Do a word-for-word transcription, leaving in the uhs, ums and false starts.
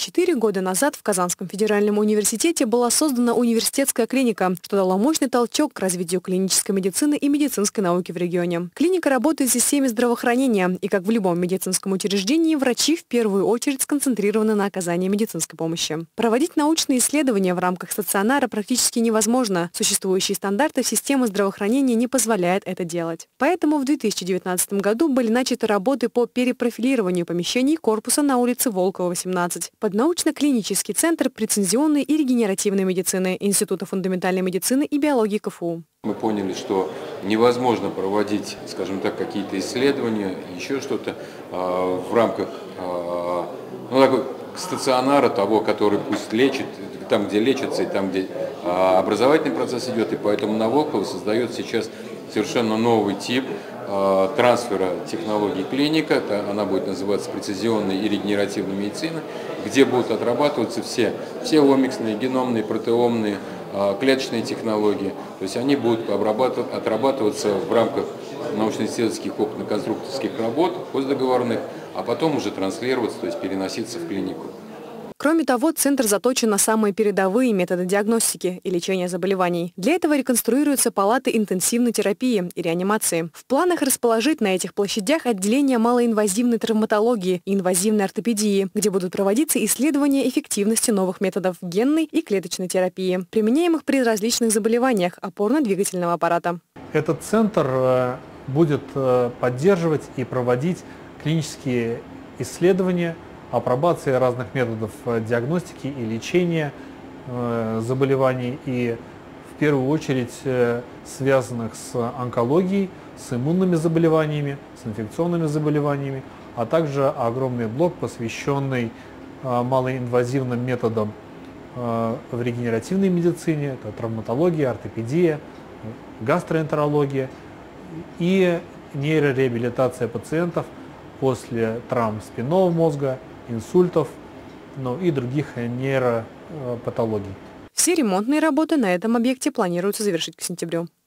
Четыре года назад в Казанском федеральном университете была создана университетская клиника, что дало мощный толчок к развитию клинической медицины и медицинской науки в регионе. Клиника работает в системе здравоохранения, и, как в любом медицинском учреждении, врачи в первую очередь сконцентрированы на оказании медицинской помощи. Проводить научные исследования в рамках стационара практически невозможно. Существующие стандарты системы здравоохранения не позволяют это делать. Поэтому в две тысячи девятнадцатом году были начаты работы по перепрофилированию помещений корпуса на улице Волкова, восемнадцать. Под научно-клинический центр прецизионной и регенеративной медицины Института фундаментальной медицины и биологии КФУ. Мы поняли, что невозможно проводить, скажем так, какие-то исследования, еще что-то э, в рамках э, ну, такой, стационара того, который пусть лечит, там, где лечится, и там, где э, образовательный процесс идет. И поэтому на Волково создает сейчас совершенно новый тип э, трансфера технологий клиника. Она будет называться прецизионной и регенеративной медицина, где будут отрабатываться все, все омиксные, геномные, протеомные, э, клеточные технологии. То есть они будут отрабатываться в рамках научно-исследовательских опытно-конструкторских работ, постдоговорных, а потом уже транслироваться, то есть переноситься в клинику. Кроме того, центр заточен на самые передовые методы диагностики и лечения заболеваний. Для этого реконструируются палаты интенсивной терапии и реанимации. В планах расположить на этих площадях отделения малоинвазивной травматологии и инвазивной ортопедии, где будут проводиться исследования эффективности новых методов генной и клеточной терапии, применяемых при различных заболеваниях опорно-двигательного аппарата. Этот центр будет поддерживать и проводить клинические исследования, апробации разных методов диагностики и лечения э, заболеваний, и в первую очередь э, связанных с онкологией, с иммунными заболеваниями, с инфекционными заболеваниями, а также огромный блок, посвященный э, малоинвазивным методам э, в регенеративной медицине, это травматология, ортопедия, гастроэнтерология и нейрореабилитация пациентов после травм спинного мозга, инсультов, ну и других нейропатологий. Все ремонтные работы на этом объекте планируется завершить к сентябрю.